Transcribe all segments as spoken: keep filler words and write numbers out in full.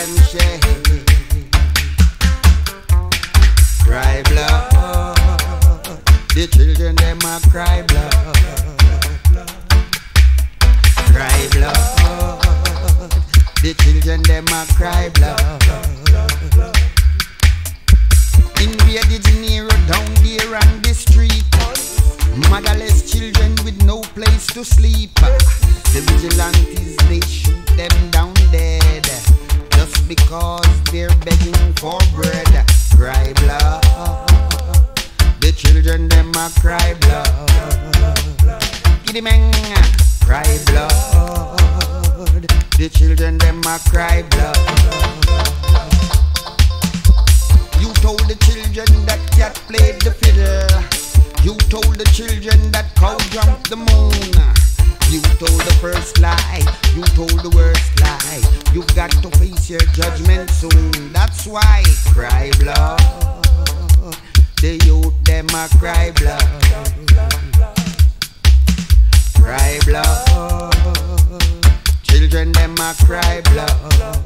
them shed. Cry blood. The children them a cry blood. Cry blood. The children them a cry blood. In Rio de Janeiro, down there on the street, motherless children with no place to sleep. The vigilantes, they shoot them down dead just because they're begging for bread. Cry blood. The children them a cry blood. Giddy man, cry blood. The children them a cry blood. You told the children that cat played the fiddle. You told the children that cow jumped the moon. You told the first lie. You told the worst lie. You got to face your judgment soon. That's why cry blood. The youth them a cry blood. Cry blood. Children them a cry blood.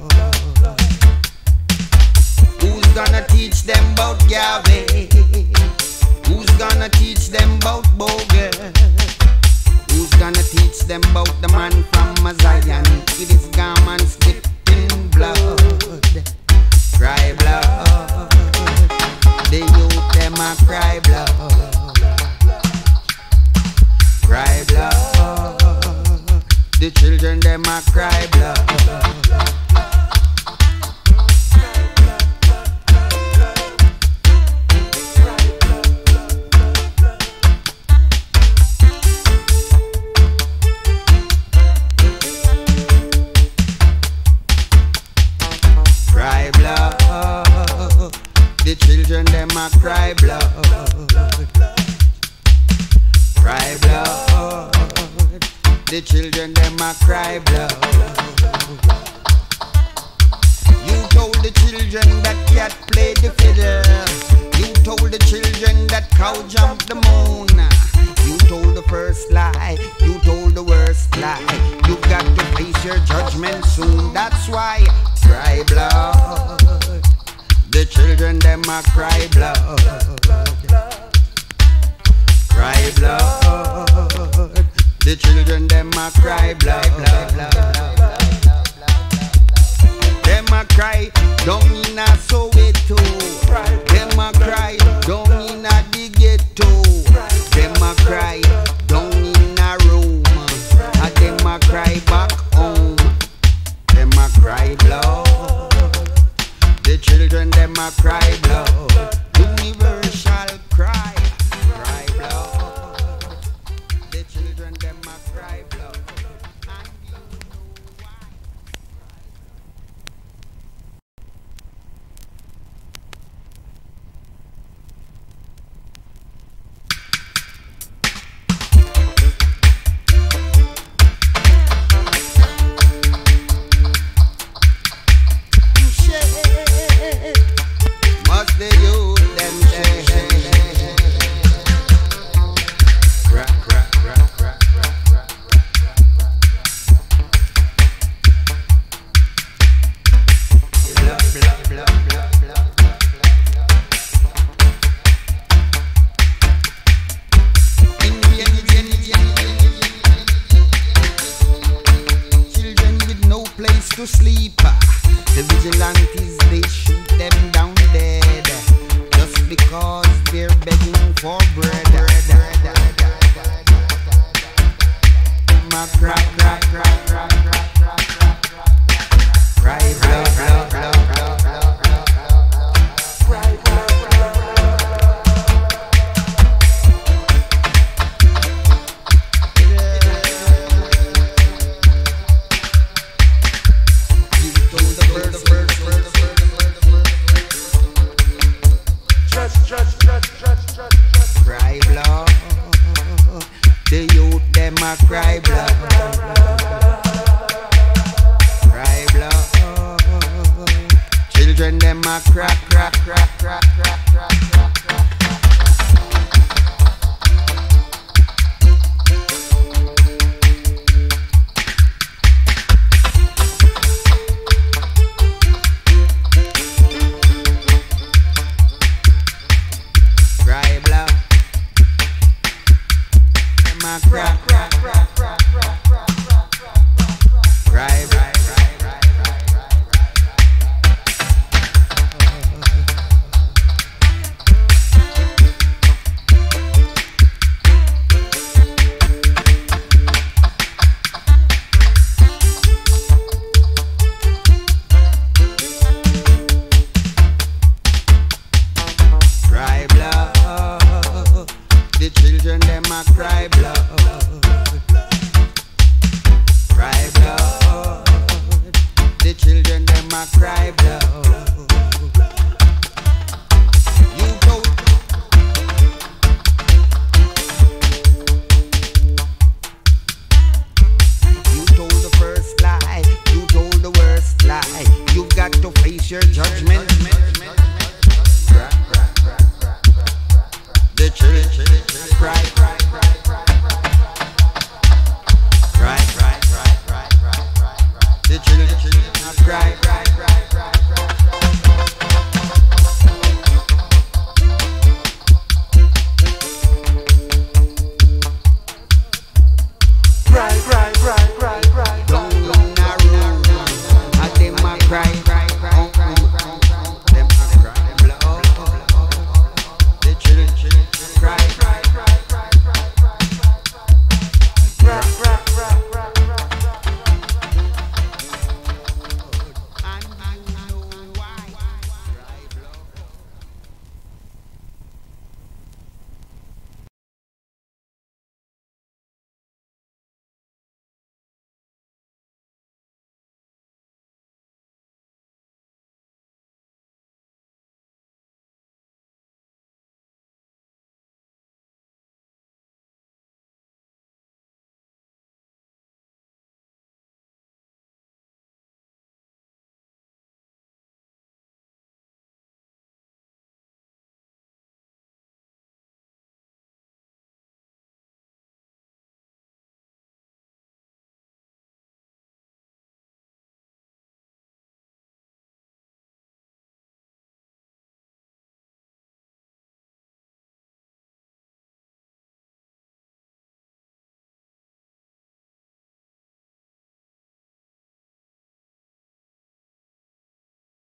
Who's gonna teach them about Yahweh? Who's gonna teach them about Bogus? Who's gonna teach them about the man from Zion with his garments dipped in blood? Cry blood. The youth them a cry blood. Cry blood. The children them a cry blood. Cry blood. The children them a cry blood. Cry blood. The children them a cry blood. You told the children that cat played the fiddle. You told the children that cow jumped the moon. You told the first lie. You told the worst lie. You got to face your judgment soon. That's why cry blood. The children them a cry blood. Cry blood. The children them a cry blood. Them a cry down in a Soweto. Them a cry down in a the ghetto. Them a cry down in a Rome. And them a cry back home. Them a cry blood. The children them a cry blood. Universal cry. Cry blood. The children them a cry blood. And you know why. Must the youth them say? Crack, crack, crack, crack, crack, crack, Blood, blood, blood, blood, blood, blood, children with no place to sleep. The vigilantes, they shoot them down dead just because they're begging for bread. My cry, cry, cry, cry, cry, cry, cry, cry, blood, blood, blood, blood, blood, cry, blood, blood, You told the bird, the bird, the bird, the bird, the bird, the bird. Trust, trust, trust, trust, trust, trust. Cry blood. The youth them a cry blood. Cry blood. Children them a crack, crack, crack, crack, crack, crack, crack, crack. a cry, cry, cry, cry, cry, cry, cry, cry. The children them a cry blood, cry blood. The children them a cry blood. You told, you told the first lie, you told the worst lie. You've got to face your judgment.